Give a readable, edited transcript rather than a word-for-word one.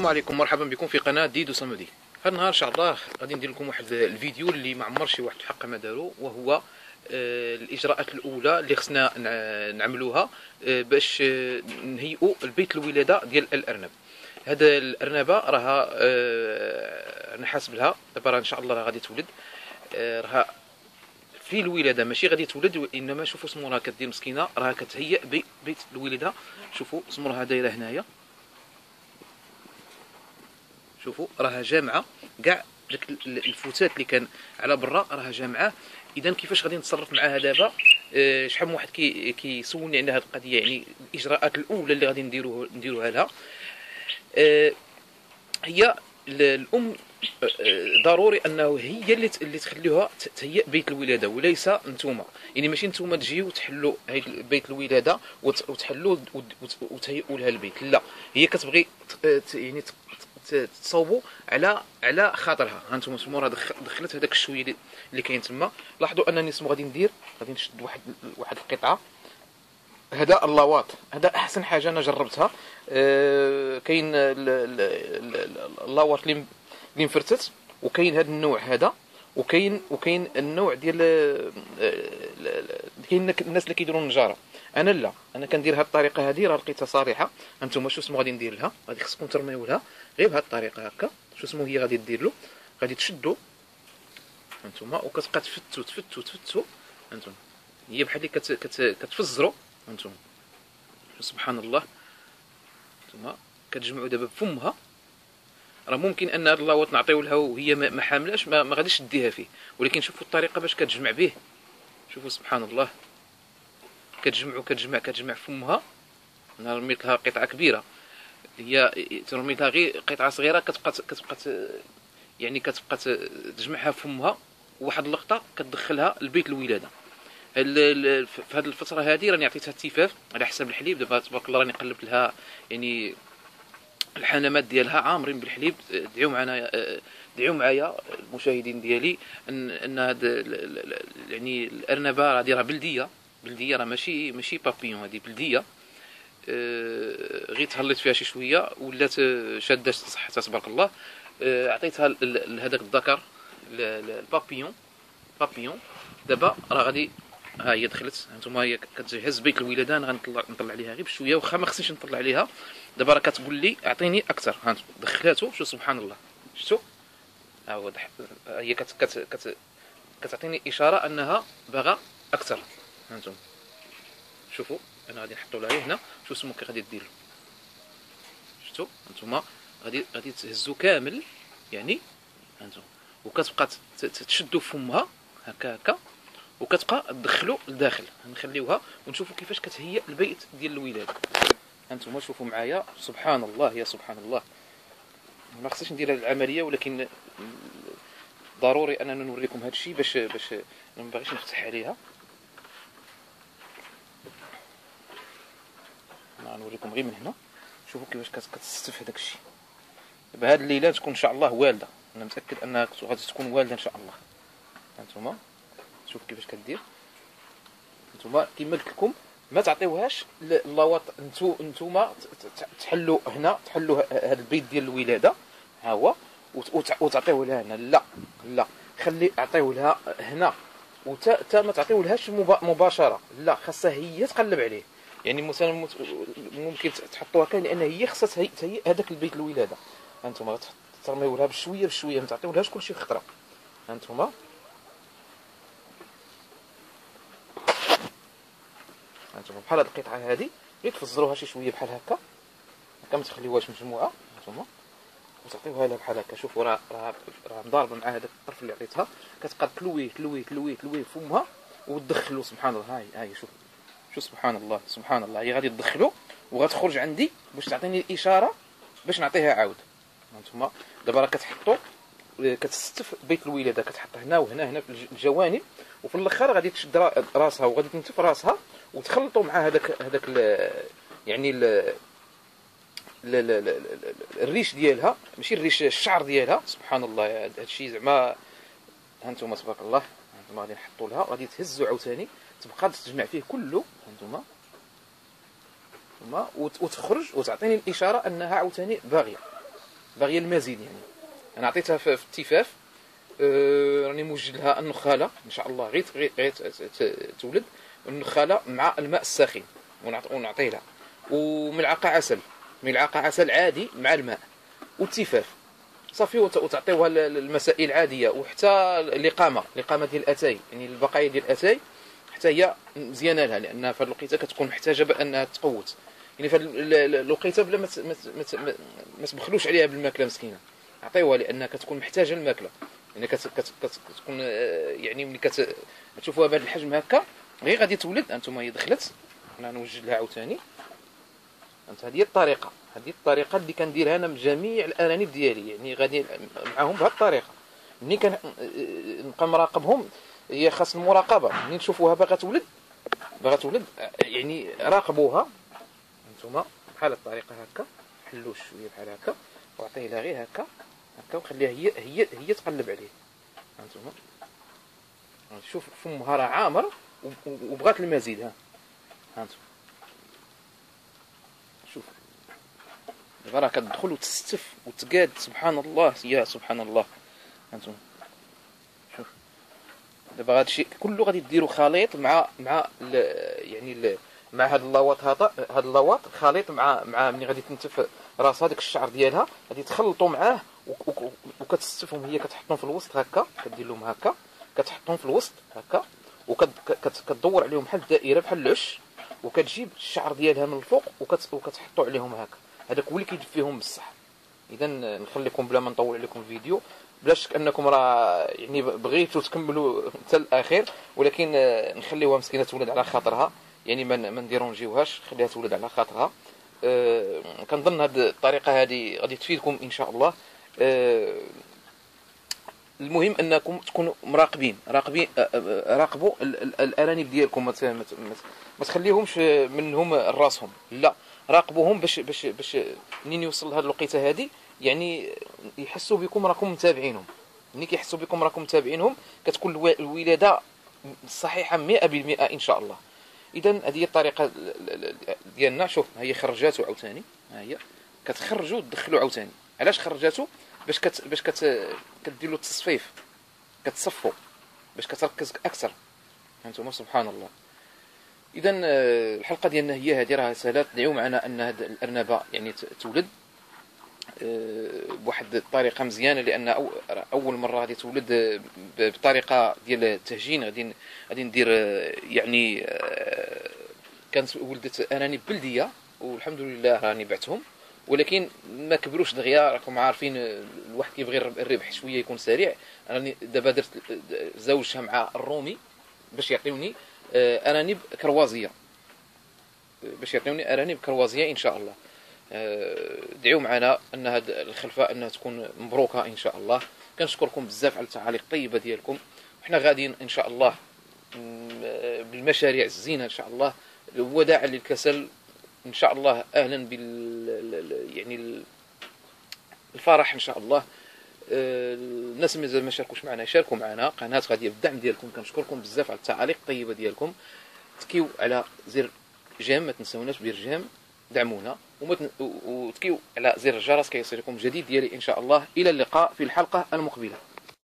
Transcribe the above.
السلام عليكم، مرحبا بكم في قناه ديدو صمدي. هذا النهار ان شاء الله غادي ندير لكم واحد الفيديو اللي ما عمر شي واحد في الحق ما دارو، وهو الاجراءات الاولى اللي خصنا نعملوها باش نهيئوا البيت الولاده ديال الارنب. هذا الارنبه راها نحاسب لها دابا ان شاء الله راه غادي تولد، راها في الولاده ماشي غادي تولد، انما شوفوا سمورها كدير مسكينه، راها كتهيئ بيت الولاده. شوفوا سمورها دايره هنايا، شوفوا راها جامعه كاع داك الفتات اللي كان على برا راها جامعه. اذا كيفاش غادي نتصرف معاها دابا؟ شحال من واحد كيسولني على هذه القضيه، يعني الاجراءات الاولى اللي غادي نديروها لها. هي الام ضروري انه هي اللي تخليوها تهيئ بيت الولاده وليس نتوما. يعني ماشي نتوما تجيو تحلوا بيت الولاده وتحلوا وتهيئوا لها البيت، لا، هي كتبغي يعني تصوبوا على خاطرها. ها انتم سمورها دخلت هذاك الشويه اللي كاين تما. لاحظوا انني سمو غادي نشد واحد القطعه. هذا اللاواط، هذا احسن حاجه انا جربتها. كاين اللاواط اللي مفرتت، وكاين هذا النوع هذا، وكاين النوع ديال كاين الناس اللي كيديروا النجاره. انا لا، انا كندير هذه الطريقه هذه، راه لقيتها صريحه. انتم شو اسمو غادي ندير لها، غادي خصكم ترميو لها غير بهذه الطريقه هكا. شو اسمو هي غادي دير له، غادي تشدو انتم وكتبقى تفتو انتم، هي بحال اللي كتفزروا انتم. سبحان الله. انتم كتجمعوا دابا بفمها. راه ممكن ان هذا اللاوط نعطيو لها وهي ما حاملاش، ما غاديش تديها فيه، ولكن شوفوا الطريقه باش كتجمع به. شوفوا سبحان الله، كتجمع فمها. انا رميت لها قطعه كبيره، هي ترمي لها غير قطعه صغيره، كتبقى تجمعها فمها، وواحد اللقطه كتدخلها لبيت الولاده. في هذه الفتره هذه راني عطيتها التفاف على حساب الحليب. دابا تبارك الله راني قلبت لها، يعني الحنمات ديالها عامرين بالحليب. دعيو معايا المشاهدين ديالي ان هذا يعني الارنبه راه بلديه، راه ماشي بابيون، هذه بلديه. غير تهليت فيها شي شويه ولات شاده صحتها تبارك الله. عطيتها لهذاك الذكر البابيون. دابا راه غادي، ها هي دخلت. هانتوما هي كتجهز بيت الولاده. انا غنطلع عليها غير بشويه، واخا ما خصنيش نطلع عليها. دابا راه كتقول لي اعطيني اكثر. هانتوما دخلاتو. شوف سبحان الله، شفتوا؟ ها هو هي كتعطيني اشاره انها باغا اكثر. هانتوما شوفوا، انا غادي نحطو لها هنا. شوف اسمو كي غادي دير، شفتوا؟ هانتوما غادي تهزو كامل يعني. هانتوما وكتبقى تشدو فمها هكا، وكتبقى تدخلو لداخل. نخليوها ونشوفوا كيفاش كتهيئ البيت ديال الولاده. هانتوما شوفوا معايا. سبحان الله، يا سبحان الله. ما خصنيش ندير هذه العمليه، ولكن ضروري اننا نوريكم هذا الشيء باش ما باغيش نفتح عليها. انا نوريكم غير من هنا. شوفوا كيفاش كتستف هذاك الشيء. دابا هذه الليله تكون ان شاء الله والده، انا متاكد انها غادي تكون والده ان شاء الله. هانتوما شوف كيفاش كدير. نتوما كما قلت لكم ما تعطيوهاش اللاواط. نتوما تحلوا هنا، تحلوا هذا البيت ديال الولاده ها هو، وتعطيوه لها هنا. لا خلي اعطيوه لها هنا، وتا ما تعطيوهاش مباشره. لا، خاصها هي تقلب عليه. يعني مثلا ممكن تحطوها كان، لان هي خاصها تهيئ هذاك البيت الولاده. هانتوما ترميو لها بشويه ما تعطيوهاش كلشي خطره. هانتوما بحال هاد القطعه هذه غير تفزروها شي شويه بحال هكا ما تخليوهاش مجموعه. هانتوما وتعطيوها لها بحال هكا. شوفوا راه مضاربه مع هذاك الطرف اللي عطيتها. كتبقى تلويه فمها وتدخلوا. سبحان الله. هاي شوف سبحان الله. هي غادي تدخلوا وغتخرج عندي باش تعطيني الاشاره باش نعطيها عاود. هانتوما دابا راه كتحطوا كتستف بيت الولاده، كتحط هنا وهنا في الجوانب، وفي الاخر غادي تشد راسها وغادي تنتف راسها وتخلطوا مع هذاك يعني الريش ديالها، ماشي الريش، الشعر ديالها. سبحان الله. هذا الشيء زعما هانتوما تبارك الله. هانتوما غادي نحطوا لها، غادي تهزوا عاوتاني، تبقى تجمع فيه كله. هانتوما وتخرج وتعطيني الاشاره انها عاوتاني باغيه. باغيه المزيد يعني. انا عطيتها في التفاف، راني موجد لها النخاله ان شاء الله، غير تولد النخاله مع الماء الساخن، ونعطيه لها، وملعقه عسل، ملعقه عسل عادي مع الماء والتفاف صافي، وتعطيوها المسائل العاديه. وحتى الاقامه ديال الاتاي، يعني البقايا ديال الاتاي حتى هي مزيانه لها، لان في هذه الوقيته كتكون محتاجه بانها تقوت، يعني في الوقيته بلا ما تبخلوش عليها بالماكله مسكينه، عطيوها لانها كتكون محتاجه الماكله، يعني كتكون يعني ملي كتشوفوها بهذا الحجم هكا غير غادي تولد. انتم هي دخلت، انا نوجد لها عاوتاني. انت هذه الطريقه اللي كنديرها انا من جميع الارانب ديالي، يعني غادي معاهم بهذه الطريقه. ملي نبقى مراقبهم، هي خاص المراقبه. ملي نشوفوها باغا تولد يعني راقبوها انتم بحال الطريقه هكا، حلوه شويه بحال هكا، وعطيه لها غير هكا وخليها هي تقلب عليه. انتم شوف فمها راه عامر وبغات المزيد. ها انتم شوف دابا راه كتدخل وتستف وتقاد، سبحان الله يا سبحان الله. انتم شوف دابا هذا الشيء كله غادي ديروا خليط مع يعني مع هاد اللواط، هاد اللواط خليط مع ملي غادي تنتف راس هذاك الشعر ديالها، غادي تخلطوا معاه وكتستفهم. هي كتحطهم في الوسط هكا، كدير لهم هكا، كتحطهم في الوسط هكا، وكتدور عليهم بحال الدائره بحال العش، وكتجيب الشعر ديالها من الفوق وكتحطوا عليهم هكا. هذاك هو اللي كيدفيهم بصح. اذا نخليكم بلا ما نطول عليكم الفيديو، بلا شك انكم راه يعني بغيتوا تكملوا حتى الاخير، ولكن نخليوها مسكينه تولد على خاطرها، يعني ما نديرونجيوهاش، خليها تولد على خاطرها. كنظن هذه الطريقه هذه غادي تفيدكم ان شاء الله. المهم انكم تكونوا مراقبين، راقبوا الارانب ديالكم، ما تخليهمش منهم راسهم، لا راقبوهم باش منين يوصل لهاد الوقيته هذه يعني يحسوا بكم راكم متابعينهم. ملي كيحسوا بكم راكم متابعينهم كتكون الولاده صحيحه 100% ان شاء الله. اذا هذه هي الطريقه ديالنا. شوف هي خرجاتو عاوتاني، ها هي كتخرجوا تدخلوا عاوتاني. علاش خرجاتو؟ باش كديروا التصفيف، كتصفوا باش كتركز اكثر. هانتوما سبحان الله. اذا الحلقه ديالنا هي هذه، راه سهلات. دعيو معنا ان هذه الارنبه يعني تولد بواحد الطريقه مزيانه، لان اول مره غادي تولد بطريقه ديال التهجين. غادي ندير يعني كانت ولدت ارانب بلديه والحمد لله راني بعتهم، ولكن ما كبروش دغيا. راكم عارفين الواحد كيبغي الربح شويه يكون سريع. راني دابا درت زوجها مع الرومي باش يعطيوني ارانب كروازيه، ان شاء الله. دعيو معنا ان هاد الخلفه انها تكون مبروكه ان شاء الله. كنشكركم بزاف على التعاليق الطيبه ديالكم، وحنا غاديين ان شاء الله بالمشاريع الزينه ان شاء الله، وداعا للكسل ان شاء الله، اهلا يعني الفرح ان شاء الله. الناس مازال ما شاركوش معنا يشاركوا معنا، قناه غاديه بالدعم ديالكم. كنشكركم بزاف على التعاليق الطيبه ديالكم. تكيو على زر جيم، ما تنساوناش بجيم دعمونا، وتكيو على زر الجرس كيصلكم جديد ديالي ان شاء الله. الى اللقاء في الحلقه المقبله.